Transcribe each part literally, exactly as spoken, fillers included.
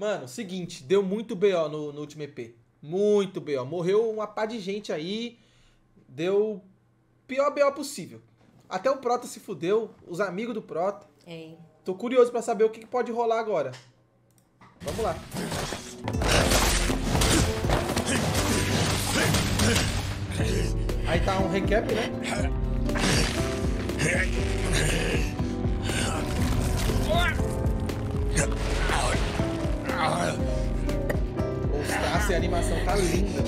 Mano, seguinte, deu muito B O no, no último E P. Muito B O. Morreu uma pá de gente aí. Deu pior B O possível. Até o Prota se fudeu, os amigos do Prota. É. Tô curioso pra saber o que pode rolar agora. Vamos lá. Aí tá um recap, né? Os traços e a animação tá linda.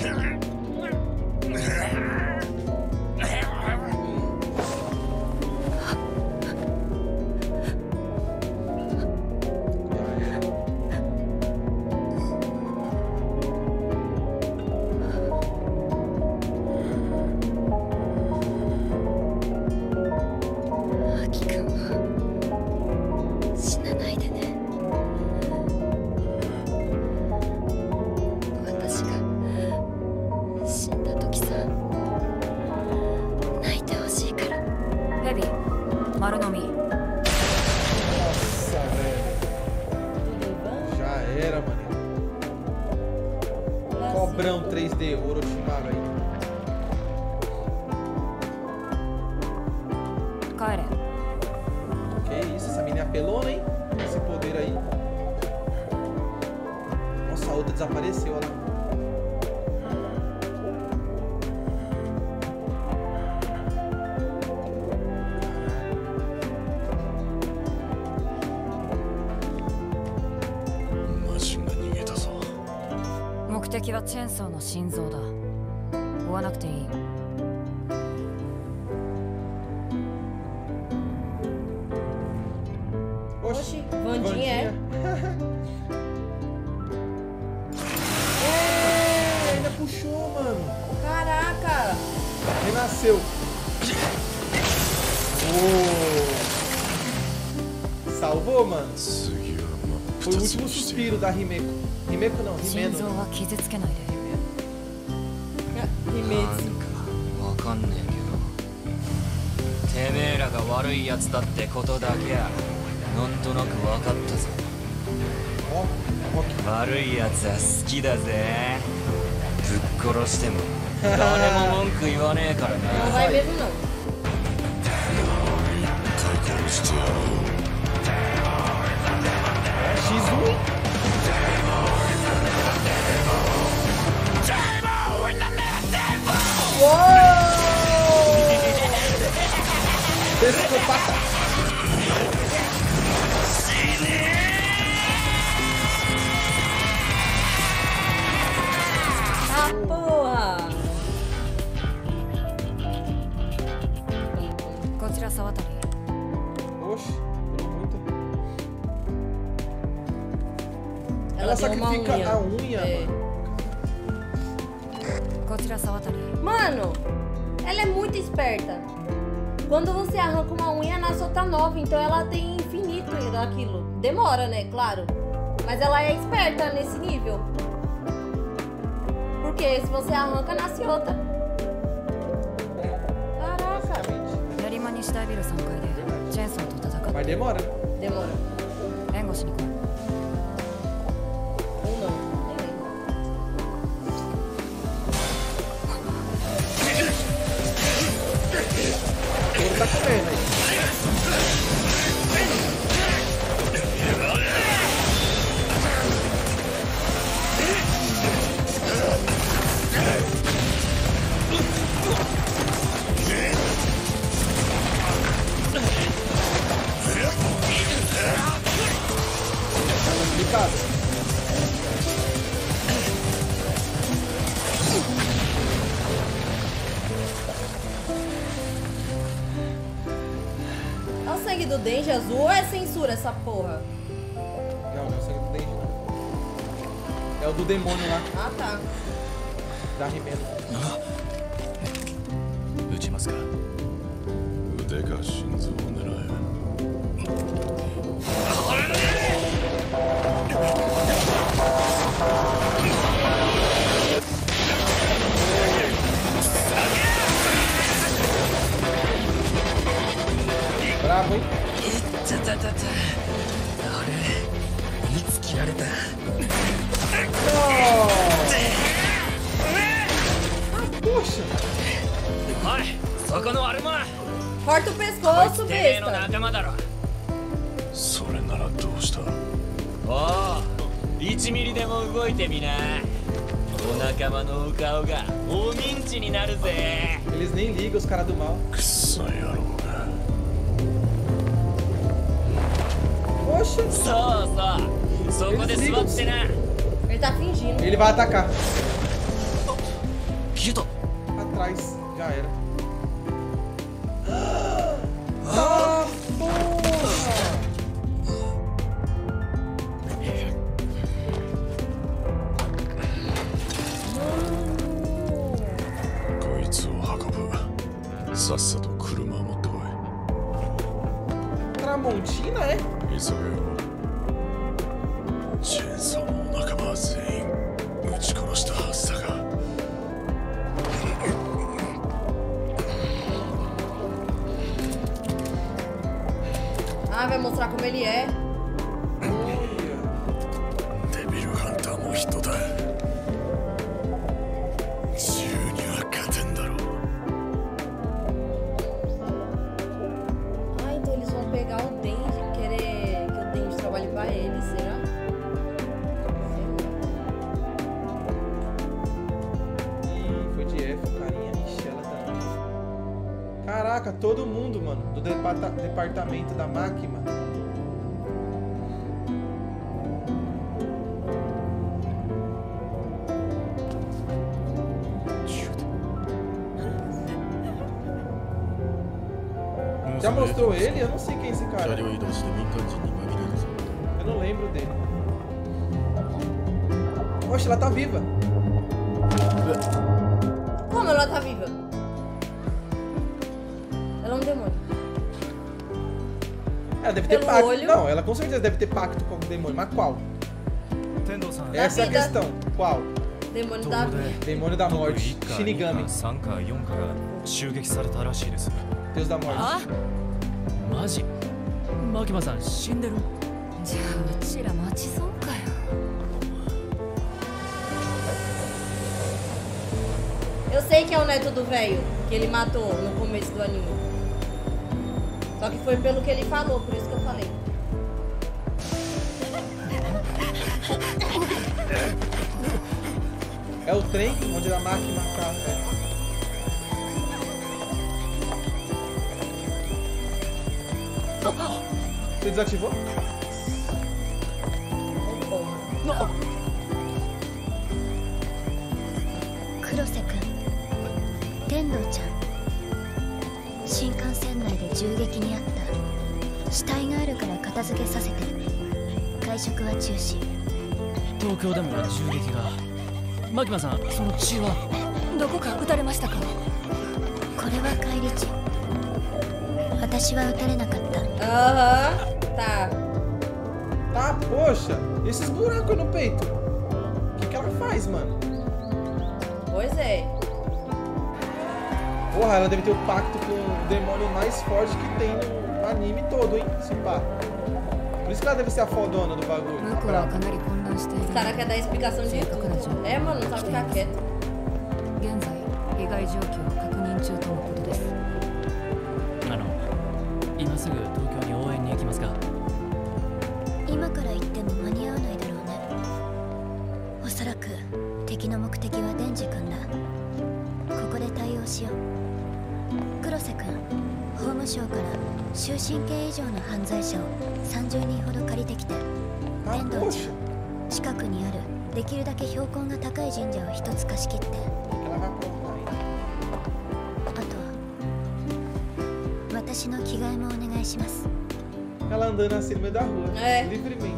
Cobrão três D, Orochimaru aí. Cara. Que isso, essa menina é apelona, hein? Esse poder aí. Nossa, a outra desapareceu, olha lá. 敵はチェーンソーの心臓だ。追わなくていい。 Oxi, Vandinha é. É, ainda puxou, mano. Caraca. Renasceu. Oh. Salvou, mano. Foi o último suspiro da Himeko. Himeko não, Himeno. Himeko. わかんねえけど、てめえらが悪いやつだってことだけやなんとなく分かったぞ。悪いやつは好きだぜ。ぶっ殺しても誰も文句言わねえからな。 Não vai mesmo não. 殺してやろう。 X um. Psicopata. Ah, porra. Contra Sawatari. Oxe, durou muito. Ela, Ela deu uma sacrifica unha. a unha, É. mano. Contra Sawatari. Mano, ela é muito esperta. Quando você arranca uma unha, nasce outra nova. Então ela tem infinito daquilo. Demora, né? Claro. Mas ela é esperta nesse nível. Porque se você arranca, nasce outra. Caraca. Mas demora. Demora. Ou não. Nem lembro. Ele tá comendo aí. Tá complicado. É o sangue do Denji azul ou é censura essa porra? Não, não é o sangue do Denji, não. É o do demônio lá. Ah, tá. Da Himeno. 撃ちますか。腕か心臓を狙え。 Bravo, hein? いったたたた。あれ、いつ切られた。 Corta o こい pescoço, つてめえの besta. 仲間だろ。 それならどうした？ おう、いちミリでも動いてみな。お仲間のお顔が大ミンチになるぜ。 Eles nem ligam, os caras do mal. くっさい野郎が。 Poxa, そうそう、そこで座ってな。 Ele tá fingindo. ele vai atacar. 消えた。 Atrás, já era. Ah, porra! こいつを運ぶ。さっさと車を持ってこ Tramontina, é? い。急げよ。チェーンソーの仲間は全員撃ち殺したはずだが。 Ah, vai mostrar como ele é. デビルハンターも人だ。銃には勝てんだろう。 Ah, então eles vão pegar o Denji, querer que o Denji trabalhe pra eles, será? Ih, foi de F, carinha. Ixi, ela também. Caraca, todo mundo, mano, do departa- departamento da máquina. Já mostrou ele? Eu não sei quem é esse cara. 車両移動して民間人に紛れるぞ。 Eu não lembro dele. Oxe, ela tá viva. Como ela tá viva? Ela é um demônio. Ela deve ter Pelo pacto. olho. Não, ela com certeza deve ter pacto com o demônio, mas qual? 天童さん、 Essa é a vida. questão. Qual? Demônio 東 da 部で vida. Demônio da 各 morte. いっか、に Shinigami. か、さんか、よんかが襲撃されたらしいです。 Deus da morte. あマジ？マキマさん死んでる？ じゃあうちら待ち損かよ。 Eu sei que é o neto do velho que ele matou no começo do anime. Só que foi pelo que ele falou, por isso que eu falei. É o trem onde a máquina tá. É. Você desativou? Porra. 黒瀬君、天童ちゃん、新幹線内で銃撃にあった。死体があるから片付けさせて。会食は中止。 東京でも銃撃が。マキマさん、その血は？ どこか撃たれましたか？ これは帰り地。私は撃たれなかった。 Aham. Tá. Tá, poxa. Esses buracos no peito. O que, que ela faz, mano? Pois é. Porra, ela deve ter o pacto com o demônio mais forte que tem no anime todo, hein? Se pá. Por isso que ela deve ser a fodona do bagulho. 向 A こうは brava. かなり混乱している Os caras querem dar explicação de tudo. É, mano, não sabe ficar quieto. 現在被害状況を確認中とのことです。 あの、今すぐ東京に応援に行きますか？ 今から行っても間に合わないだろうね。おそらく敵の目的はデンジ君だ。ここで対応しよう。黒瀬君、法務省から終身刑以上の犯罪者をさんじゅうにんほど借りてきて。 Ah, 天童ち poxa. ゃん、近くにあるできるだけ標高が高い神社を一つ貸し切って。 Ela vai aprontar, hein? あとは私の着替えもお願いします。 Ela andando assim no meio da rua. É. Livremente.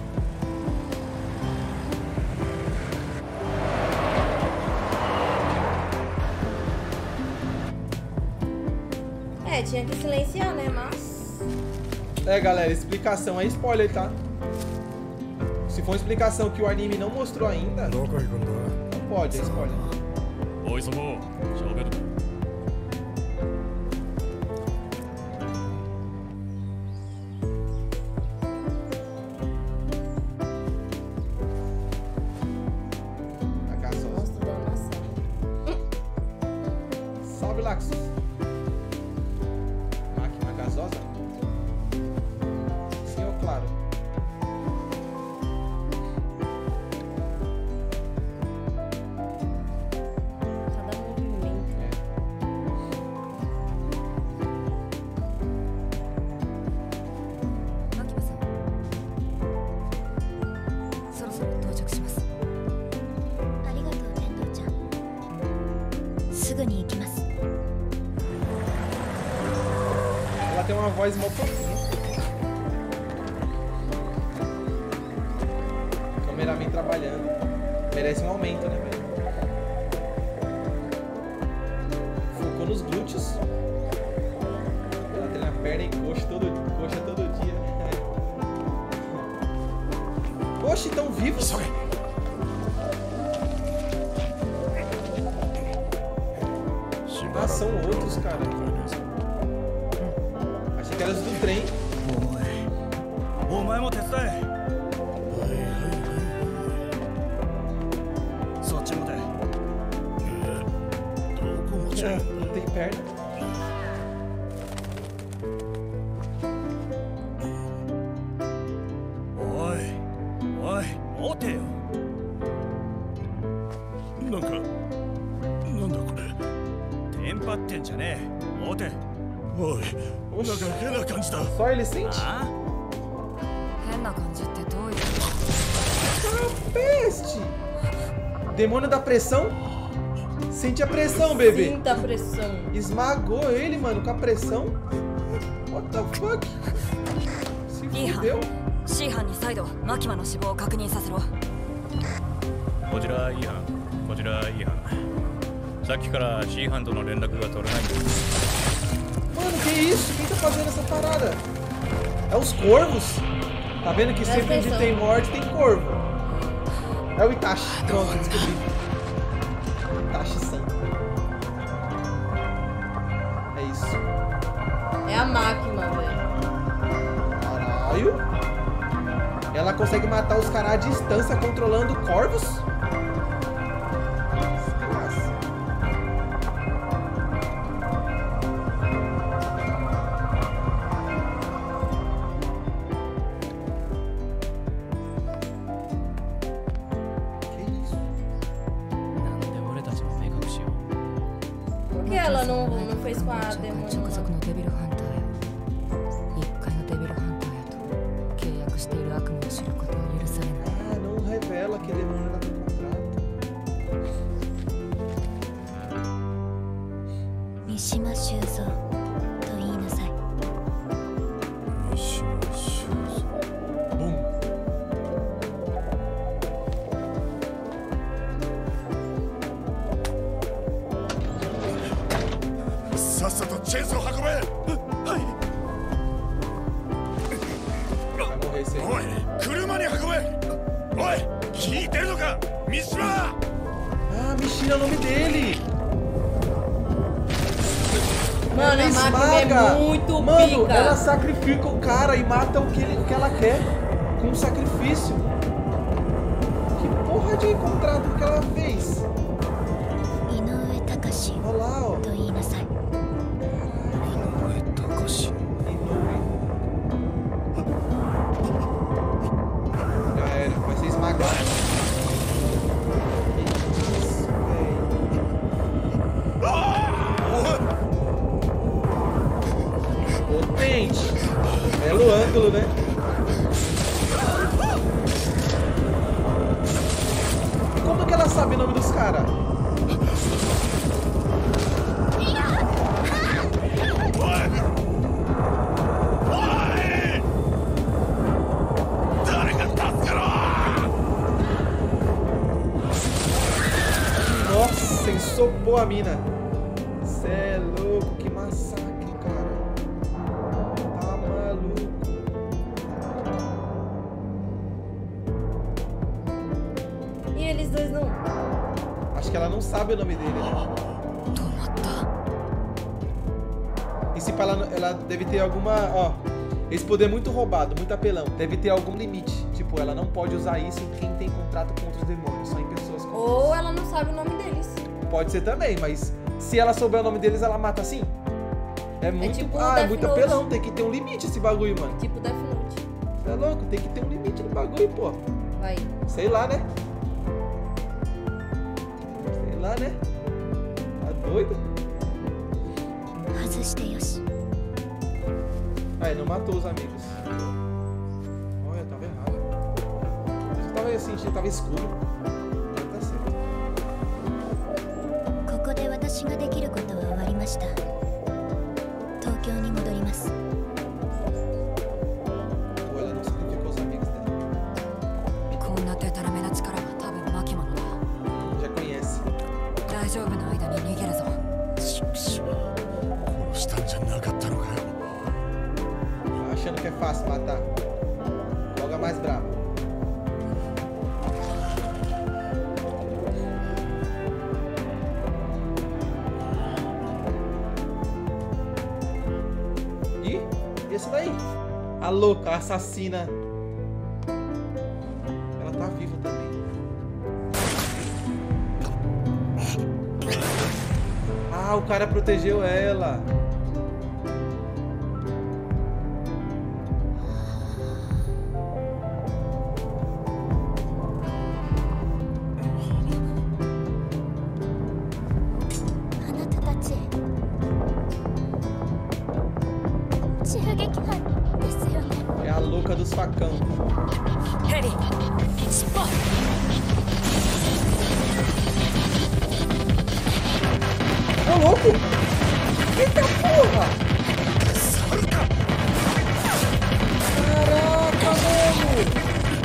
É, tinha que silenciar, né? Mas. É, galera, explicação é spoiler, tá? Se for uma explicação que o anime não mostrou ainda, どこ行くんだ？ não pode, é spoiler. おいそこ、喋る。 Agaçou. Nossa, tô dando noção. Salve, Laxus. uma voz mó fofinha. Cameraman trabalhando. Merece um aumento, né, velho? Focou nos glúteos. Ela treina perna e coxa todo, coxa todo dia. Oxe, tão vivos? Ah, são outros, cara. Achei que eram os do trem. お前も手伝え。そっちもで。 Não tem perna. Oi, oi, 待てよ。 なんかなんだこれ。 テンパってんじゃねえ。待て。 おい、なんか変な感じだ。 Só ele sente? あ？ 変な感じってどういう Peste! Demônio da pressão? Sente a pressão, bebê. Sinta a pressão. Esmagou ele, mano, com a pressão. What the fuck? Se fudeu. C 班に再度マキマの死亡を確認させろ。 こちら E 班、こちら E 班。さっきから C 班との連絡が取れないんです。 Mano, que isso? Quem tá fazendo essa parada? É os corvos? Tá vendo que Presta sempre onde atenção. tem morte tem corvo. É o Itachi. Pronto, descobri. Itachi-san. É isso. É a máquina, velho. Caralho. Ela consegue matar os caras à distância controlando corvos? Nossa. Que isso? なんで俺たちも目隠しを。 Por que ela não, não fez com a 直 demônio? 属のデビルハンターよ。一階のデビルハンターやと契約している悪夢を知ることは許されない。 Ah, não revela que demônio ela tem contrato. 三島修造と言いなさい。 Bum. さっさとチェーンソー運べ。はい。 Vai morrer esse aí. おい、車に運べ。おい、聞いてるのか、三島。 Ah, Michina é o nome dele. Mano, a máquina esmaga. é muito Mano, pica. ela sacrifica o cara e mata o que, ele- o que ela quer com um sacrifício. Que porra de contrato que ela fez? 井上隆 Olha lá, ó. と言いなさい。 Já era, vai ser esmagado. Que isso, velho. Potente. Belo ângulo, né? Como que ela sabe o nome dos caras? Nossa, ensopou a mina. Cê é louco, que massacre, cara. Tá maluco. E eles dois não. Acho que ela não sabe o nome dele, né? 止まった。 E se pá, ela, ela deve ter alguma, ó, esse poder é muito roubado, muito apelão. Deve ter algum limite. Tipo, ela não pode usar isso em quem tem contrato contra os demônios, só em pessoas com Ou ela não sabe o nome deles. Pode ser também, mas se ela souber o nome deles, ela mata assim? É muito, tipo ah, é Death muito Note. apelão, tem que ter um limite esse bagulho, mano. Tipo Death Note. Você é louco, tem que ter um limite no bagulho, pô. Vai. Sei lá, né? Sei lá, né? Tá doido? 外してよし。 Aí, não matou os amigos. Olha, tava errado. Eu tava assim, tava escuro. Tá certo. ここで私ができることは終わりました。東京に戻ります。 勝負の間に逃げるぞ。 ちくしょう、殺したんじゃなかったのかよ。 Achando que é fácil matar. Joga mais bravo. E esse daí? A louca, a assassina. Ela tá viva também. Ah, o cara protegeu ela. É a louca dos facão. Ready. Spot. Ô, louco! Eita porra! Caraca, mano!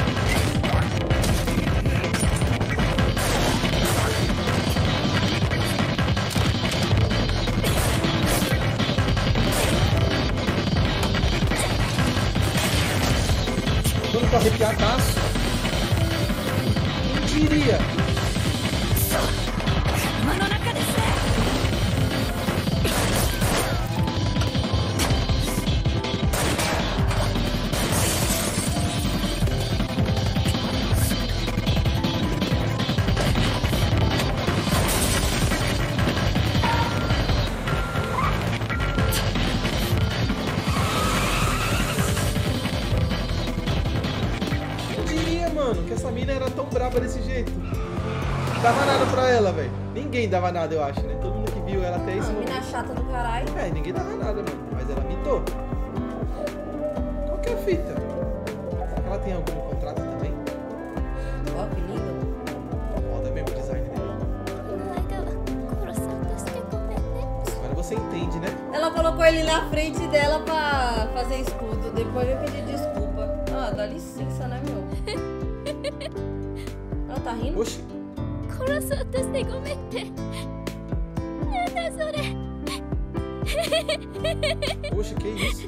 Vamos pra arrepiar taço. Não diria. Mano, que essa mina era tão brava desse jeito. Não dava nada pra ela, velho. Ninguém dava nada, eu acho, né? Todo mundo que viu ela até esse A momento. mina chata do caralho. É, ninguém dava nada, mano. Mas ela mitou. Qual que é a fita? Será que ela tem algum contrato também? Ó, que lindo. Foda mesmo o design dele. Agora você entende, né? Ela colocou ele na frente dela pra fazer escudo. Depois eu pedi desculpa. Ah, dá licença, né, meu? Ela tá rindo? Oxi. Oxe, que isso?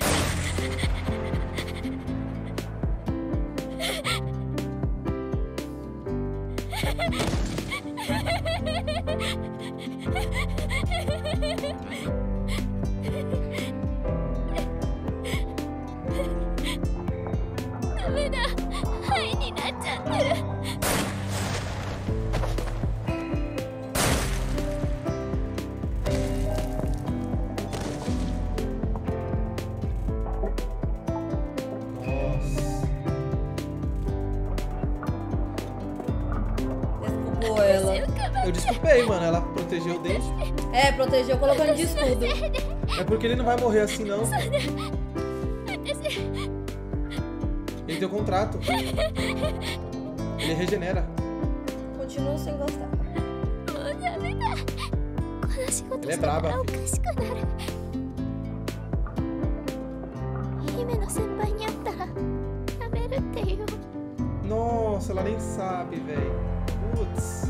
Desculpou ela. Eu desculpei, mano. Ela protegeu dele. É, protegeu colocando de escudo. É porque ele não vai morrer assim, não. Ele tem um contrato. Ele regenera. Continuo sem gostar. Ele é braba, filho. Nossa, ela nem sabe, velho. Putz.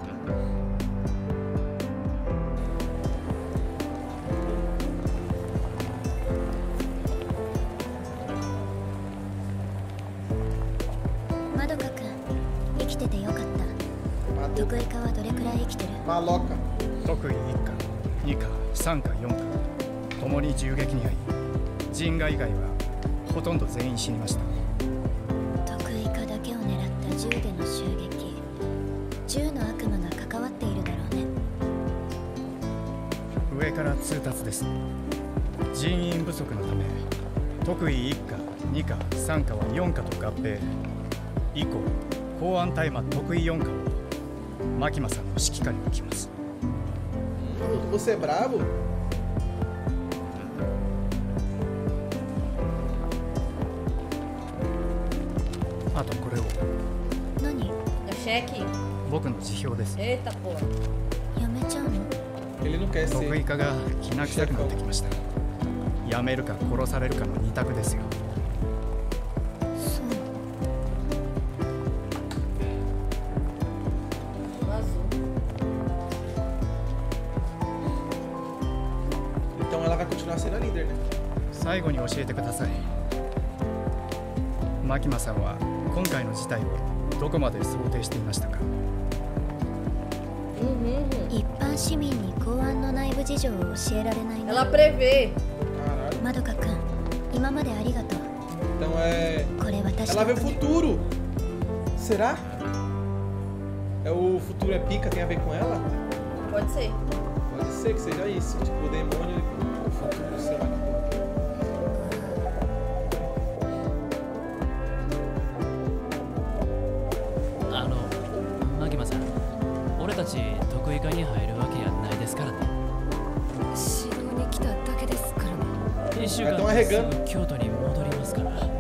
Maloca. 特異いっか、にか、さんか、よんか、ともに銃撃に遭い、人外以外はほとんど全員死にました。 特異科だけを狙った銃での襲撃、銃の悪魔が関わっているだろうね。 上から通達です。人員不足のため、特異いっか、にか、さんかはよんかと合併。以降、公安大麻特異よんかを牧間さんの指揮下に置きます。 Você é brabo? あとこれを。 何？ É cheque? 僕の辞表です。 Eita porra. やめちゃうの？ Ele não quer 特 ser. 異科がきな臭くなってきました。辞めるか殺されるかの二択ですよ。 そう。 Azul. continuar sendo a líder, né? 最後に教えてください。マキマさんは今回の事態をどこまで想定していましたか？ Uhum, uhum. 一般市民に公安の内部事情を教えられないの。 Ela prevê. Caralho. まどかくん、今までありがとう。 Então é. これ私 Ela の vê お o 金。 futuro. Será? É o futuro é pica, tem a ver com ela? Pode ser. Pode ser que seja isso. Tipo, o demônio, o futuro, sei lá. あのマキマさん、俺たち得意課に入るわけやないですからね。 指導に来ただけですからね。 一週間ですぐ京都に戻りますから。